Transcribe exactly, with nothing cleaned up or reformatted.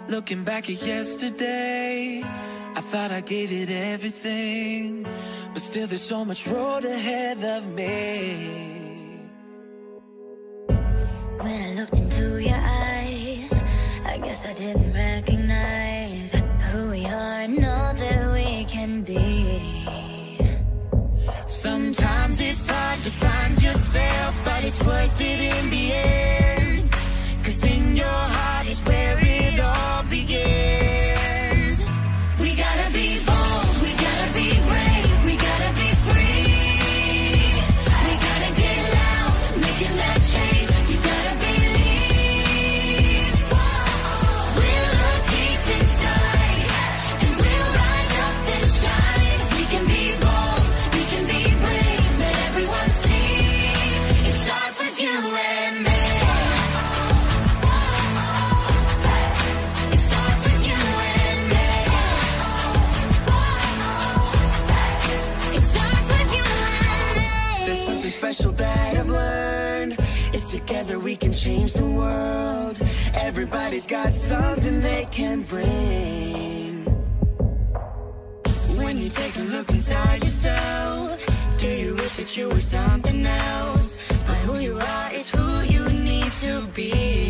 Looking back at yesterday, I thought I gave it everything, but still there's so much road ahead of me. When I looked into your eyes, I guess I didn't recognize who we are and all that we can be. Sometimes it's hard to find yourself, but it's worth it in the end, 'cause in your heart is where it all begins. We gotta be bold, we gotta be brave, we gotta be free. We gotta get loud, making that change. You gotta believe. We'll look deep inside, and we'll rise up and shine. We can be bold, we can be brave, let everyone see. It starts with you and me. Special that I've learned, it's together we can change the world. Everybody's got something they can bring. When you take a look inside yourself, do you wish that you were something else? But who you are is who you need to be.